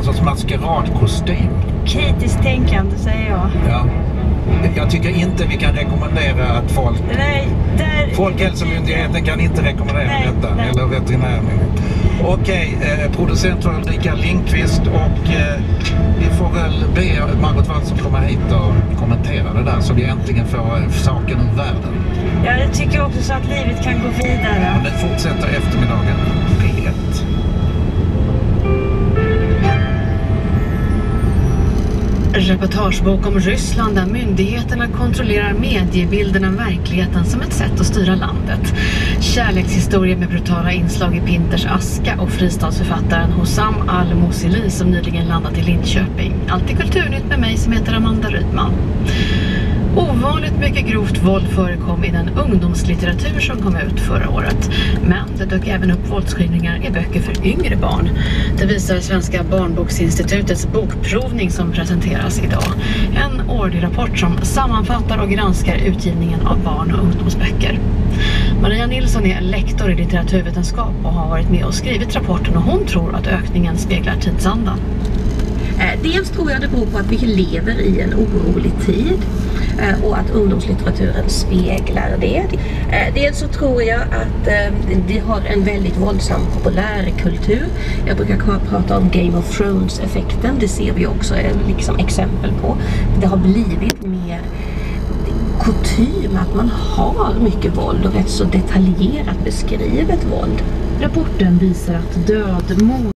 sorts maskeradkostym. Kritiskt tänkande säger jag. Ja. Jag tycker inte vi kan rekommendera att folk... Folkhälsomyndigheten kan inte rekommendera detta. Nej. Eller veterinärmyndigheten. Okej, producent var Ulrika Lindqvist och vi får väl be Margot Wallström komma hit och kommentera det där så vi äntligen får saken ur världen. Ja, jag tycker också så att livet kan gå vidare. Och det fortsätter eftermiddagen. P1. Reportagebok om Ryssland där myndigheterna kontrollerar mediebilden av verkligheten som ett sätt att styra landet. Kärlekshistoria med brutala inslag i Pinters aska och fristadsförfattaren Hossam Al-Mosili som nyligen landat i Linköping. Allt är kulturnytt med mig som heter Amanda Rydman. Ovanligt mycket grovt våld förekom i den ungdomslitteratur som kom ut förra året. Men det dök även upp våldsskildringar i böcker för yngre barn. Det visar Svenska barnboksinstitutets bokprovning som presenteras idag. En årlig rapport som sammanfattar och granskar utgivningen av barn- och ungdomsböcker. Maria Nilsson är lektor i litteraturvetenskap och har varit med och skrivit rapporten och hon tror att ökningen speglar tidsandan. Dels tror jag det beror på att vi lever i en orolig tid och att ungdomslitteraturen speglar det. Dels så tror jag att vi har en väldigt våldsam populärkultur. Jag brukar prata om Game of Thrones-effekten. Det ser vi också liksom exempel på. Det har blivit mer kutym att man har mycket våld och rätt så detaljerat beskrivet våld. Rapporten visar att död, mord